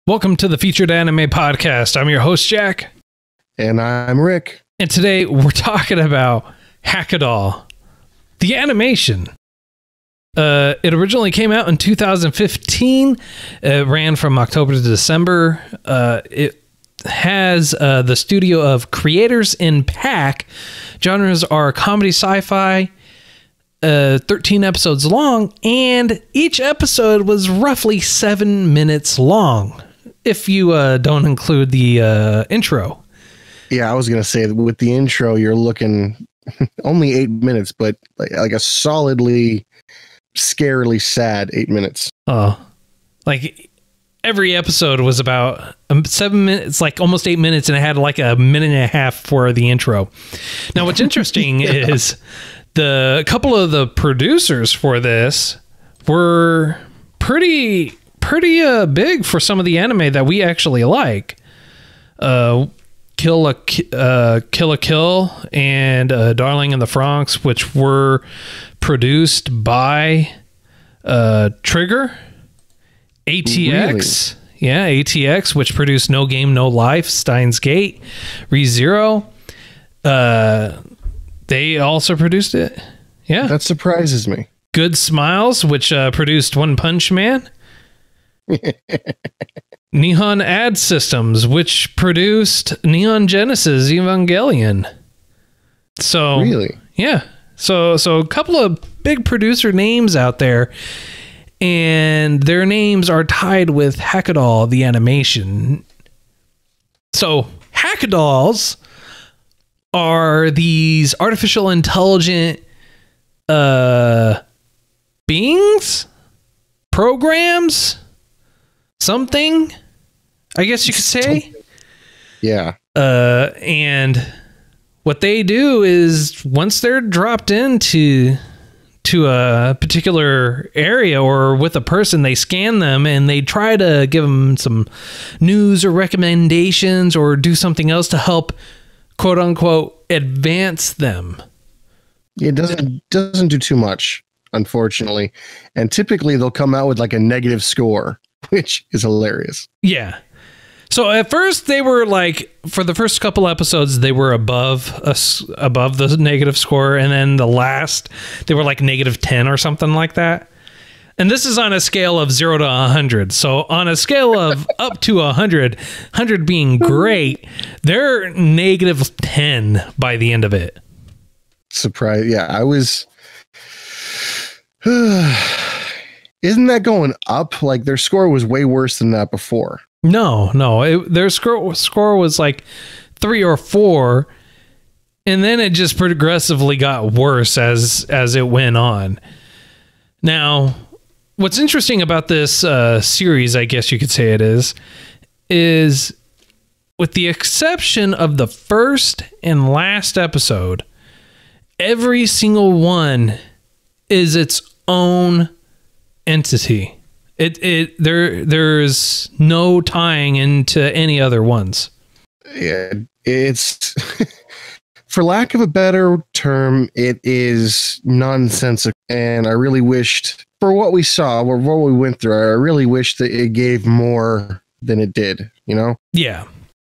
Welcome to the Featured Anime Podcast. I'm your host, Jack. And I'm Rick. And today we're talking about Hackadoll, the animation. It originally came out in 2015. It ran from October to December. It has the studio of Creators in Pack. Genres are comedy, sci-fi, 13 episodes long, and each episode was roughly 7 minutes long, if you don't include the intro. Yeah, I was going to say, with the intro, you're looking only 8 minutes, but like a solidly, scarily sad 8 minutes. Oh, like every episode was about 7 minutes, like almost 8 minutes, and it had like a minute and a half for the intro. Now, what's interesting is the couple of the producers for this were pretty big for some of the anime that we actually like. Kill a Kill and Darling in the Franxx, which were produced by Trigger, ATX. Really? Yeah, ATX, which produced No Game, No Life, Steins Gate, ReZero. They also produced it. Yeah. That surprises me. Good Smiles, which produced One Punch Man. Nihon Ad Systems, which produced Neon Genesis Evangelion. So really? Yeah. So a couple of big producer names out there, and their names are tied with Hackadoll, the animation. So Hackadolls are these artificial intelligent beings, programs, something, I guess you could say. Yeah. And what they do is, once they're dropped into a particular area or with a person, they scan them and they try to give them some news or recommendations or do something else to help, quote unquote, advance them. It doesn't do too much, unfortunately. And typically they'll come out with like a negative score, which is hilarious. Yeah. So at first they were like, for the first couple episodes, they were above the negative score. And then the last, they were like -10 or something like that. And this is on a scale of 0 to 100. So on a scale of up to 100, 100 being great, they're -10 by the end of it. Surprise. Yeah, I was... Isn't that going up? Like, their score was way worse than that before. No. Their score was like 3 or 4. And then it just progressively got worse as it went on. Now, what's interesting about this series, I guess you could say it is with the exception of the first and last episode, every single one is its own entity. There's no tying into any other ones. Yeah, it's for lack of a better term, it is nonsensical. And I really wished, for what we saw, or what we went through, I really wish that it gave more than it did, you know? Yeah.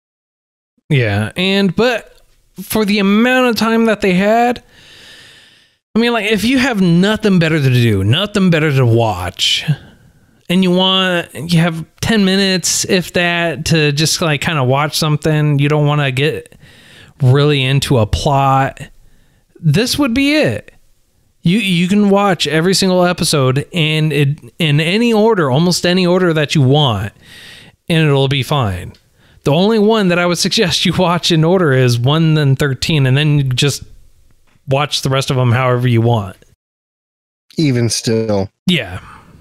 But for the amount of time that they had, I mean, like, if you have nothing better to do, nothing better to watch, and you have 10 minutes, if that, to just like kind of watch something, you don't want to get really into a plot, this would be it. You can watch every single episode and in any order, almost any order that you want, and it'll be fine. The only one that I would suggest you watch in order is 1 and 13, and then you just watch the rest of them however you want. Even still. Yeah.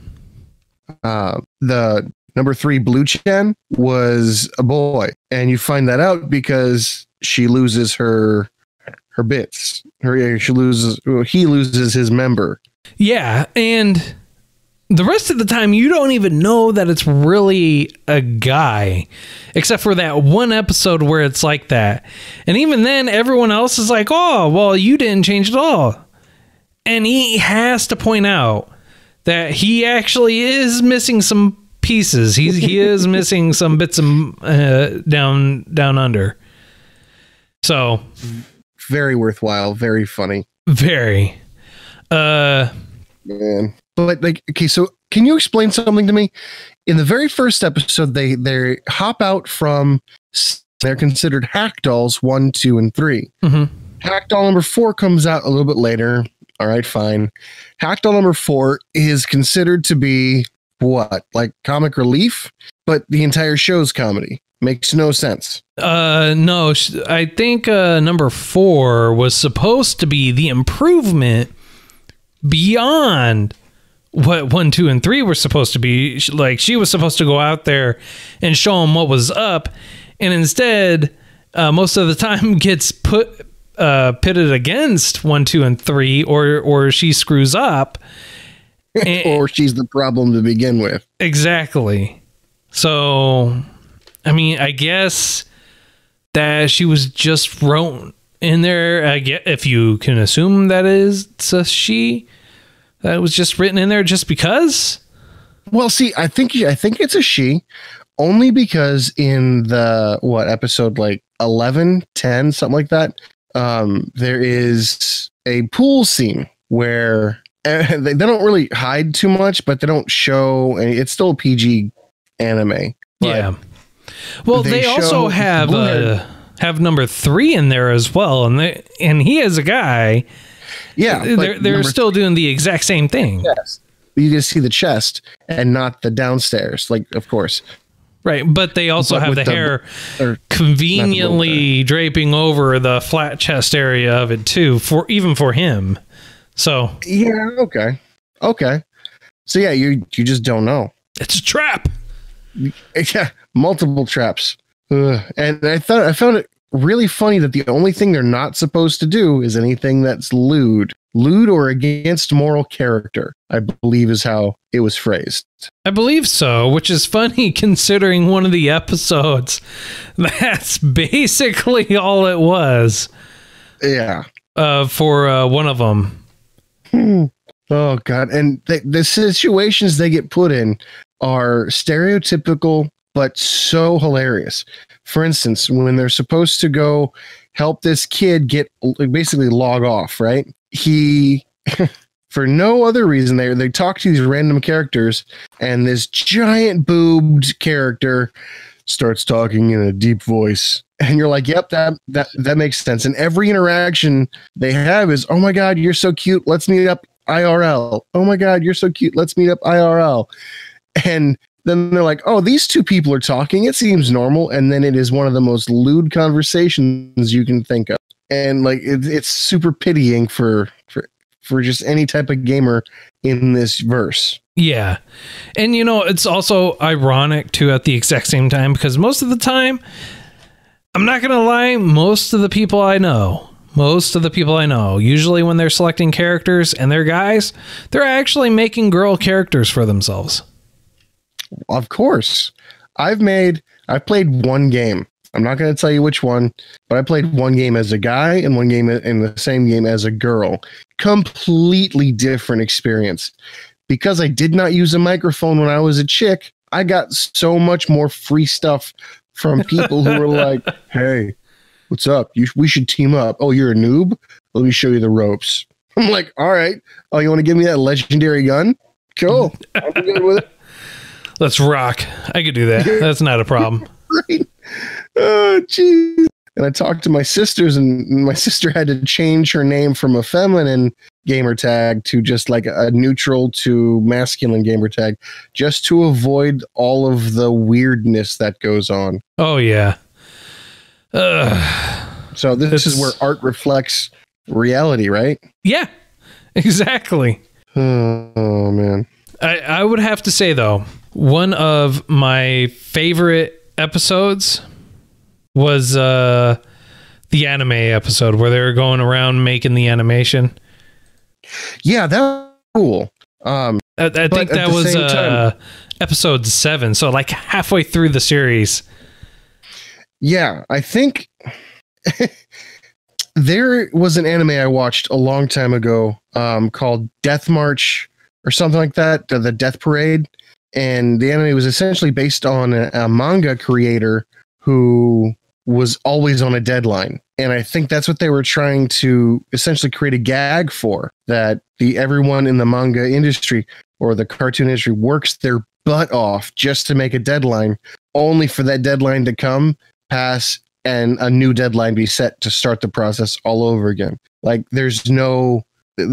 The number 3 Blue Chen was a boy, and you find that out because she loses her bits. He loses his member. Yeah, and the rest of the time you don't even know that it's really a guy, except for that one episode where it's like that. And even then, everyone else is like, oh, well, you didn't change at all. And he has to point out that he actually is missing some pieces. He is missing some bits of down under. So very worthwhile, very funny. Very. Man. But like, okay, so can you explain something to me? In the very first episode, they hop out from, they're considered hack dolls 1, 2, and 3. Mm-hmm. Hack doll number 4 comes out a little bit later. All right, fine. Hack doll number 4 is considered to be what? Like comic relief, but the entire show's comedy. Makes no sense. No, I think number 4 was supposed to be the improvement beyond what 1, 2, and 3 were supposed to be. Like, she was supposed to go out there and show them what was up, and instead, most of the time gets pitted against 1, 2, and 3, or she screws up, or she's the problem to begin with. Exactly. So, I mean, I guess that she was just thrown in there. I get, if you can assume that is a she, that was just written in there just because. Well, see, I think it's a she, only because in the episode like 11, 10, something like that, there is a pool scene where they don't really hide too much, but they don't show any. It's still a PG anime. Yeah. Well, they also have number 3 in there as well, and he is a guy. Yeah, they're still doing the exact same thing. Yes, you just see the chest and not the downstairs. Like, of course, right. But they also have the hair conveniently draping over the flat chest area of it too, even for him. So yeah, okay. So yeah, you just don't know. It's a trap. Yeah, multiple traps. And I found it really funny that the only thing they're not supposed to do is anything that's lewd or against moral character, I believe is how it was phrased. I believe so, which is funny considering one of the episodes, that's basically all it was. Yeah. For one of them. Oh God. And the situations they get put in are stereotypical, but so hilarious. For instance, when they're supposed to go help this kid basically log off, right? He, for no other reason, they talk to these random characters, and this giant boobed character starts talking in a deep voice. And you're like, yep, that makes sense. And every interaction they have is, oh my God, you're so cute. Let's meet up IRL. Oh my God, you're so cute. Let's meet up IRL. And then they're like, oh, these two people are talking. It seems normal. And then it is one of the most lewd conversations you can think of. And like, it's super pitying for just any type of gamer in this verse. Yeah. And it's also ironic too at the exact same time, because most of the time, I'm not going to lie, most of the people I know, usually when they're selecting characters and they're guys, they're actually making girl characters for themselves. Of course. I've played one game. I'm not going to tell you which one, but I played one game as a guy and one game in the same game as a girl. Completely different experience. Because I did not use a microphone when I was a chick, I got so much more free stuff from people who were like, hey, what's up? We should team up. Oh, you're a noob? Let me show you the ropes. I'm like, all right. Oh, you want to give me that legendary gun? Cool. I'm good with it. Let's rock. I could do that. That's not a problem. Right. Oh, jeez. And I talked to my sisters, and my sister had to change her name from a feminine gamer tag to just like a neutral to masculine gamer tag, just to avoid all of the weirdness that goes on. Oh, yeah. So this is where art reflects reality, right? Yeah, exactly. Oh, man. I would have to say, though, one of my favorite episodes was the anime episode where they were going around making the animation. Yeah, that was cool. I think that was episode 7, so like halfway through the series. Yeah, I think there was an anime I watched a long time ago called Death March or something like that, the Death Parade. and the anime was essentially based on a manga creator who was always on a deadline. And I think that's what they were trying to essentially create a gag for, that everyone in the manga industry or the cartoon industry works their butt off just to make a deadline, only for that deadline to come, pass, and a new deadline be set to start the process all over again. Like there's no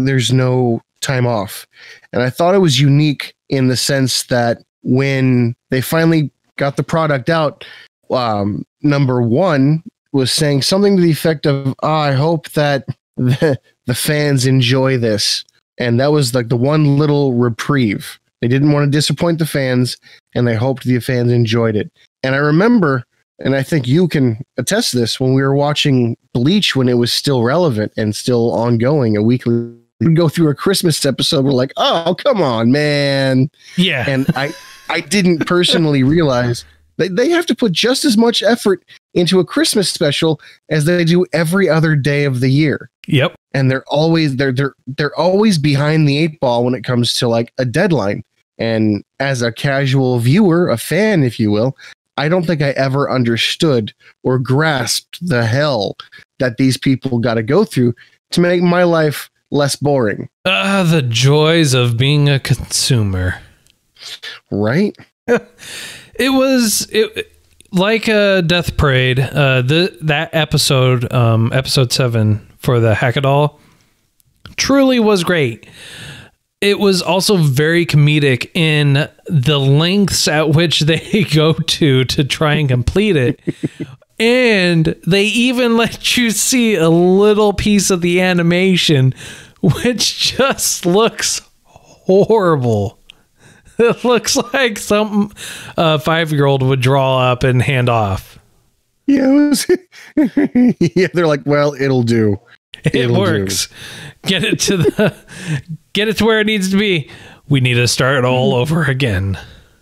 time off. And I thought it was unique in the sense that when they finally got the product out, number one was saying something to the effect of, I hope that the fans enjoy this. And that was like the one little reprieve. They didn't want to disappoint the fans, and they hoped the fans enjoyed it. And I remember, and I think you can attest to this, when we were watching Bleach when it was still relevant and still ongoing, a weekly, we'd go through a Christmas episode, we're like, oh, come on, man. Yeah. And I didn't personally realize that they have to put just as much effort into a Christmas special as they do every other day of the year. Yep. And they're always behind the eight ball when it comes to like a deadline. And as a casual viewer, a fan, if you will, I don't think I ever understood or grasped the hell that these people got to go through to make my life less boring. The joys of being a consumer. Right? It was like a Death Parade. That episode, episode 7 for the Hackadoll, truly was great. It was also very comedic in the lengths at which they go to try and complete it. And they even let you see a little piece of the animation, which just looks horrible. It looks like some 5-year-old would draw up and hand off. Yeah, yeah. They're like, well, it'll do. It works. Get it to where it needs to be. We need to start all over again.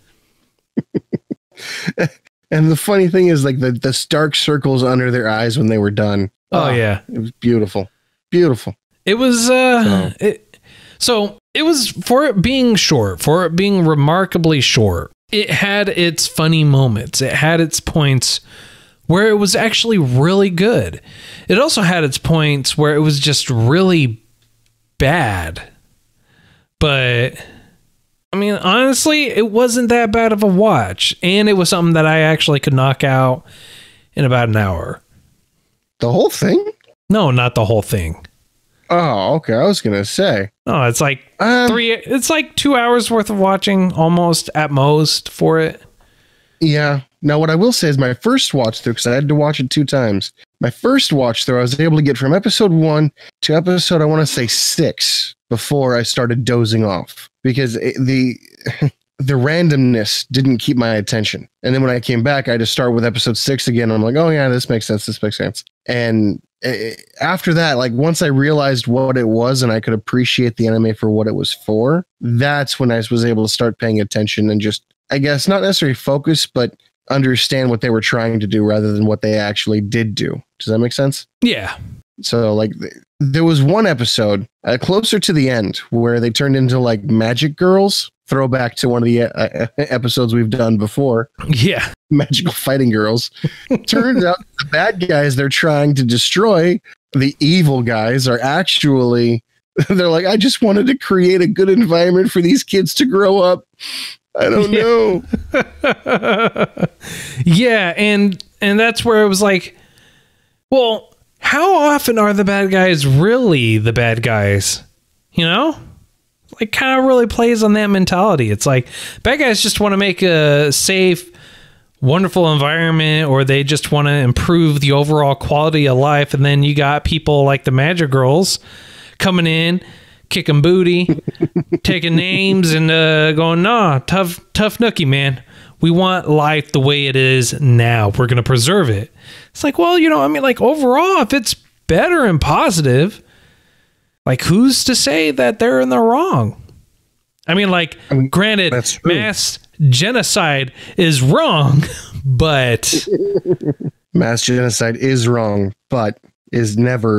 And the funny thing is, like the dark circles under their eyes when they were done. Oh yeah, it was beautiful, beautiful. It was. So it was, for it being short, for it being remarkably short, it had its funny moments. It had its points where it was actually really good. It also had its points where it was just really bad. But I mean, honestly, it wasn't that bad of a watch. And it was something that I actually could knock out in about an hour. The whole thing? No, not the whole thing. Oh, okay. I was gonna say. Oh, it's like it's like 2 hours worth of watching, almost at most, for it. Yeah. Now, what I will say is my first watch through, because I had to watch it 2 times. My first watch through, I was able to get from episode 1 to episode, I want to say 6, before I started dozing off, because the randomness didn't keep my attention. And then when I came back, I had to start with episode 6 again. I'm like, oh yeah, this makes sense. This makes sense. And after that, like once I realized what it was and I could appreciate the anime for what it was for, that's when I was able to start paying attention and just, I guess, not necessarily focus, but understand what they were trying to do rather than what they actually did do. Does that make sense? Yeah. So like there was one episode closer to the end where they turned into like magic girls. Throwback to one of the episodes we've done before. Yeah. Magical fighting girls. Turns out the bad guys they're trying to destroy, the evil guys, are actually, they're like, I just wanted to create a good environment for these kids to grow up. I don't know. Yeah, and that's where it was like, well, how often are the bad guys really the bad guys? You know? Like, kind of really plays on that mentality. It's like, bad guys just want to make a safe, wonderful environment, or they just want to improve the overall quality of life. And then you got people like the Magic Girls coming in, kicking booty, taking names, and going, nah, tough nookie, man. We want life the way it is now. We're going to preserve it. It's like, well, you know, I mean, like, overall, if it's better and positive, like, who's to say that they're in the wrong? I mean, like, granted, mass genocide is wrong, but... Mass genocide is wrong, but is never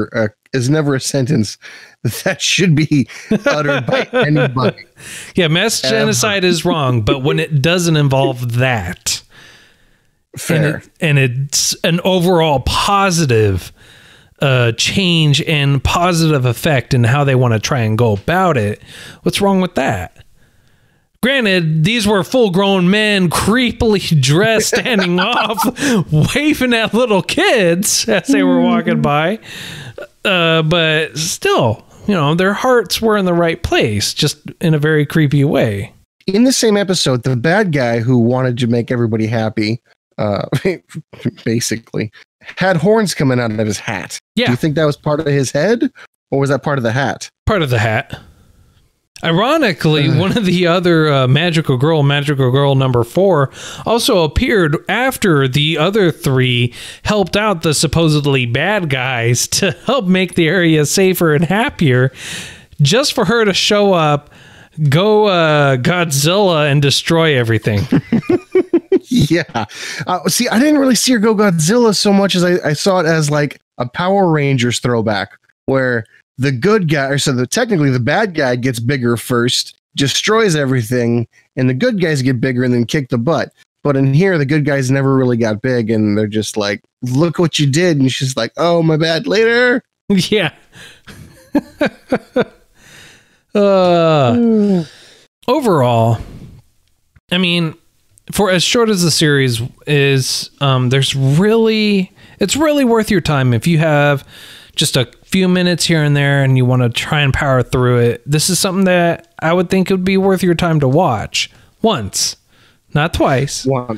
is never a sentence that should be uttered by anybody. Yeah, mass genocide is wrong, but when it doesn't involve that, Fair. and it's an overall positive change and positive effect in how they want to try and go about it, what's wrong with that? Granted, these were full-grown men, creepily dressed, standing off, waving at little kids as they were walking by. But still, you know, their hearts were in the right place, just in a very creepy way. In the same episode, the bad guy who wanted to make everybody happy, basically, had horns coming out of his hat. Yeah. Do you think that was part of his head, or was that part of the hat? Part of the hat. Ironically, one of the other Magical Girl number 4, also appeared after the other 3 helped out the supposedly bad guys to help make the area safer and happier, just for her to show up, go Godzilla, and destroy everything. Yeah. See, I didn't really see her go Godzilla so much as I saw it as like a Power Rangers throwback, where the good guy, or technically the bad guy gets bigger first, destroys everything, and the good guys get bigger and then kick the butt. But in here, the good guys never really got big, and they're just like, look what you did. And she's like, oh, my bad, later. Yeah. Overall, I mean, for as short as the series is, it's really worth your time if you have just a few minutes here and there and you want to try and power through it. This is something that I would think would be worth your time to watch once, not twice. Once.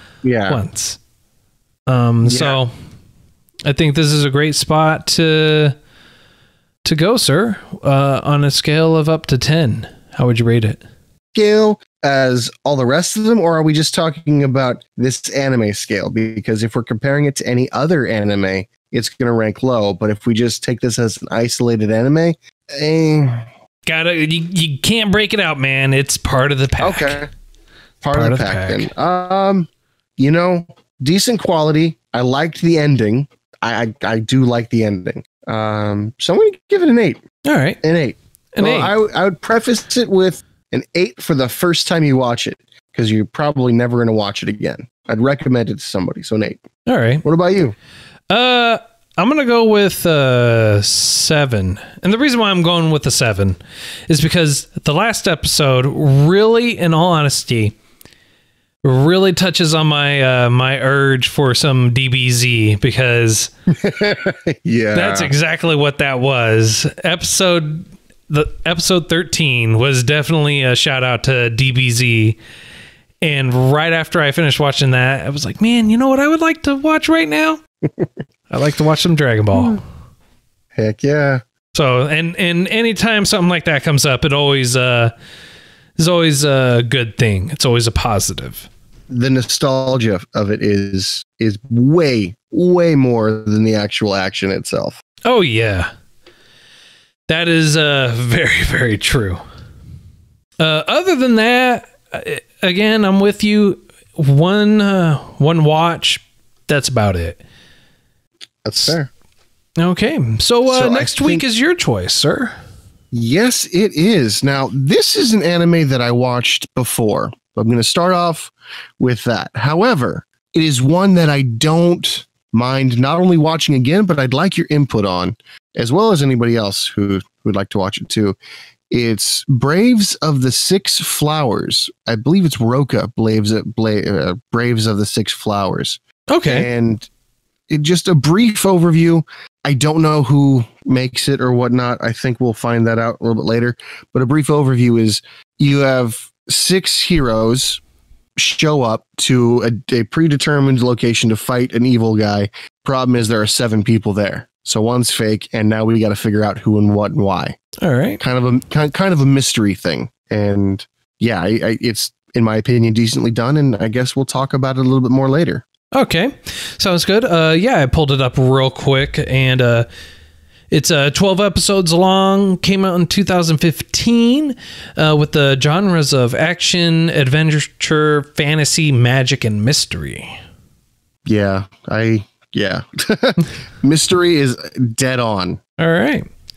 So I think this is a great spot to go, sir. On a scale of up to 10, how would you rate it? Scale as all the rest of them, or are we just talking about this anime scale? Because if we're comparing it to any other anime, it's going to rank low. But if we just take this as an isolated anime, you can't break it out, man. It's part of the pack. Okay, part of the pack. Then, you know, decent quality. I liked the ending. I do like the ending. So I'm going to give it an 8. All right, an 8. An 8. I would preface it with an 8 for the first time you watch it, because you're probably never going to watch it again. I'd recommend it to somebody. So an 8. All right. What about you? I'm going to go with 7. And the reason why I'm going with the 7 is because the last episode really, in all honesty, really touches on my my urge for some DBZ, because yeah, that's exactly what that was. Episode 13 was definitely a shout out to DBZ. And right after I finished watching that, I was like, man, you know what I would like to watch right now? I like to watch some Dragon Ball. Heck yeah. So, and anytime something like that comes up, it always is always a good thing. It's always a positive. The nostalgia of it is way more than the actual action itself. Oh yeah. That is very, very true. Other than that, again, I'm with you. One watch. That's about it. That's fair. Okay. So next week is your choice, sir. Yes, it is. Now, this is an anime that I watched before. I'm going to start off with that. However, it is one that I don't mind not only watching again, but I'd like your input on, as well as anybody else who would like to watch it too. It's Braves of the Six Flowers. I believe it's Rokka, Braves of the Six Flowers. Okay. And just a brief overview. I don't know who makes it or whatnot. I think we'll find that out a little bit later. But a brief overview is you have 6 heroes show up to a predetermined location to fight an evil guy. Problem is there are 7 people there. So one's fake, and now we got to figure out who and what and why. All right. Kind of a mystery thing. And yeah, it's, in my opinion, decently done. And I guess we'll talk about it a little bit more later. Okay. Sounds good. Yeah, I pulled it up real quick, and it's 12 episodes long, came out in 2015 with the genres of action, adventure, fantasy, magic, and mystery. Yeah. Mystery is dead on. All right.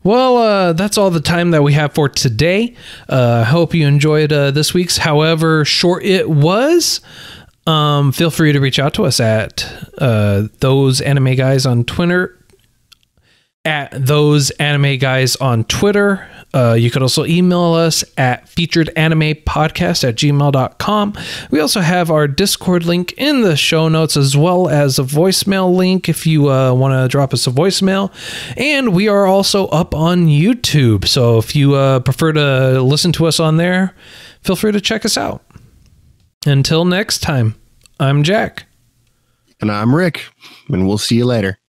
Well, that's all the time that we have for today. I hope you enjoyed this week's, however short it was. Feel free to reach out to us at those anime guys on Twitter. You could also email us at featuredanimepodcast@gmail.com. We also have our Discord link in the show notes, as well as a voicemail link if you want to drop us a voicemail. And we are also up on YouTube. So if you prefer to listen to us on there, feel free to check us out. Until next time, I'm Jack. And I'm Rick, and we'll see you later.